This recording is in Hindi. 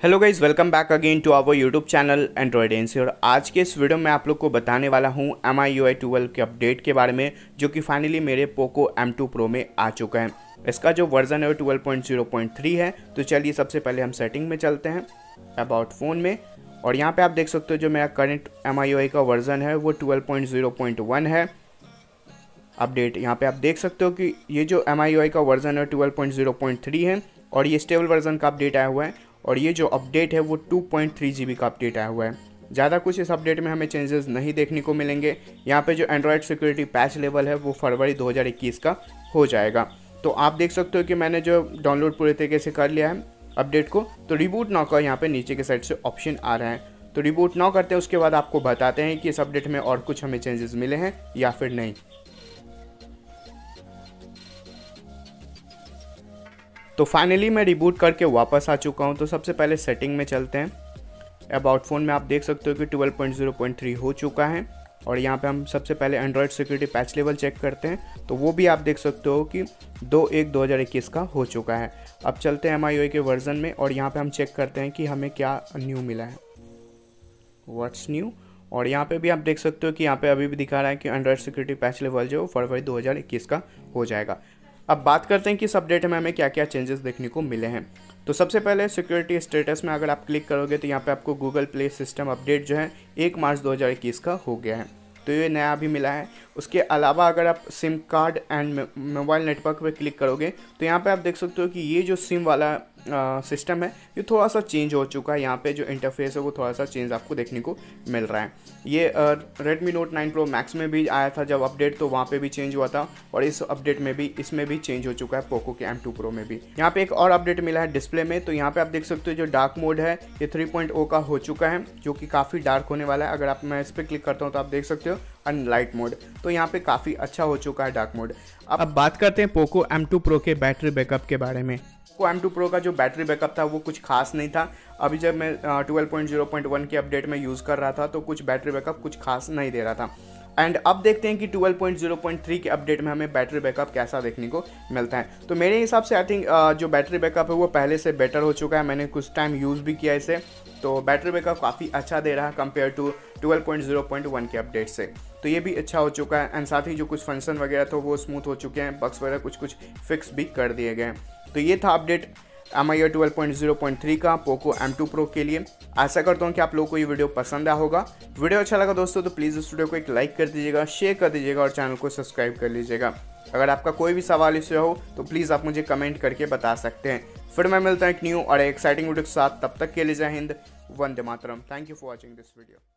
Hello guys, welcome back again to our YouTube channel Android NC. और आज के इस वीडियो में आप लोग को बताने वाला हूं MIUI 12 के अपडेट के बारे में, जो कि फाइनली मेरे पोको M2 Pro में आ चुका है। इसका जो वर्जन है वो 12.0.3 है। तो चलिए सबसे पहले हम सेटिंग में चलते हैं, अबाउट फ़ोन में। और यहाँ पर आप देख सकते हो जो मेरा करंट MIUI का वर्जन है वो 12.0.1 है। अपडेट यहाँ पे आप देख सकते हो कि ये जो MIUI का वर्जन है 12.0.3 है और ये स्टेबल वर्जन का अपडेट आया हुआ है। और ये जो अपडेट है वो 2.3 GB का अपडेट आया हुआ है। ज़्यादा कुछ इस अपडेट में हमें चेंजेस नहीं देखने को मिलेंगे। यहाँ पे जो एंड्रॉयड सिक्योरिटी पैच लेवल है वो फरवरी 2021 का हो जाएगा। तो आप देख सकते हो कि मैंने जो डाउनलोड पूरे तरीके से कर लिया है अपडेट को। तो रिबूट नाउ का यहाँ पे नीचे के साइड से ऑप्शन आ रहा है, तो रिबूट नाउ करते हैं। उसके बाद आपको बताते हैं कि इस अपडेट में और कुछ हमें चेंजेस मिले हैं या फिर नहीं। तो फाइनली मैं रिबूट करके वापस आ चुका हूं। तो सबसे पहले सेटिंग में चलते हैं। अबाउट फ़ोन में आप देख सकते हो कि 12.0.3 हो चुका है। और यहाँ पे हम सबसे पहले Android security patch level check करते हैं, तो वो भी आप देख सकते हो कि 2/1/2021 का हो चुका है। अब चलते हैं MIUI के वर्जन में और यहाँ पे हम चेक करते हैं कि हमें क्या न्यू मिला है, व्हाट्स न्यू। और यहाँ पे भी आप देख सकते हो कि यहाँ पे अभी भी दिखा रहा है कि एंड्रॉयड सिक्योरिटी पैच लेवल जो फरवरी 2021 का हो जाएगा। अब बात करते हैं कि इस अपडेट में हमें क्या क्या चेंजेस देखने को मिले हैं। तो सबसे पहले सिक्योरिटी स्टेटस में अगर आप क्लिक करोगे तो यहाँ पे आपको गूगल प्ले सिस्टम अपडेट जो है 1 मार्च 2021 का हो गया है। तो ये नया भी मिला है। उसके अलावा अगर आप SIM card and mobile network पे क्लिक करोगे तो यहाँ पे आप देख सकते हो कि ये जो सिम वाला सिस्टम है ये थोड़ा सा चेंज हो चुका है। यहाँ पे जो इंटरफेस है वो थोड़ा सा चेंज आपको देखने को मिल रहा है। ये Redmi Note 9 Pro Max में भी आया था जब अपडेट, तो वहाँ पे भी चेंज हुआ था। और इस अपडेट में भी इसमें भी चेंज हो चुका है पोको के M2 Pro में भी। यहाँ पे एक और अपडेट मिला है डिस्प्ले में। तो यहाँ पे आप देख सकते हो जो डार्क मोड है ये 3.0 का हो चुका है, जो कि काफ़ी डार्क होने वाला है। अगर मैं इस पर क्लिक करता हूँ तो आप देख सकते हो अनलाइट मोड। तो यहाँ पे काफ़ी अच्छा हो चुका है डार्क मोड। अब बात करते हैं पोको M2 Pro के बैटरी बैकअप के बारे में। पोको M2 Pro का जो बैटरी बैकअप था वो कुछ खास नहीं था। अभी जब मैं 12.0.1 के अपडेट में यूज़ कर रहा था तो कुछ बैटरी बैकअप कुछ खास नहीं दे रहा था। एंड अब देखते हैं कि 12.0.3 के अपडेट में हमें बैटरी बैकअप कैसा देखने को मिलता है। तो मेरे हिसाब से आई थिंक जो बैटरी बैकअप है वो पहले से बेटर हो चुका है। मैंने कुछ टाइम यूज़ भी किया इसे, तो बैटरी बैकअप काफ़ी अच्छा दे रहा है कंपेयर टू 12.0.1 के अपडेट से। तो ये भी अच्छा हो चुका है। एंड साथ ही जो कुछ फंक्शन वगैरह थे वो स्मूथ हो चुके हैं, बग्स वगैरह कुछ फिक्स भी कर दिए गए हैं। तो ये था अपडेट MIUI 12.0.3 का पोको M2 Pro के लिए। आशा करता हूँ कि आप लोगों को ये वीडियो पसंद आया होगा। वीडियो अच्छा लगा दोस्तों तो प्लीज़ इस वीडियो को एक लाइक कर दीजिएगा, शेयर कर दीजिएगा और चैनल को सब्सक्राइब कर लीजिएगा। अगर आपका कोई भी सवाल इससे हो तो प्लीज़ आप मुझे कमेंट करके बता सकते हैं। फिर मैं मिलता हूँ एक न्यू और एक्साइटिंग वीडियो के साथ। तब तक के लिए जय हिंद, वंदे मातरम। Thank you for watching this video.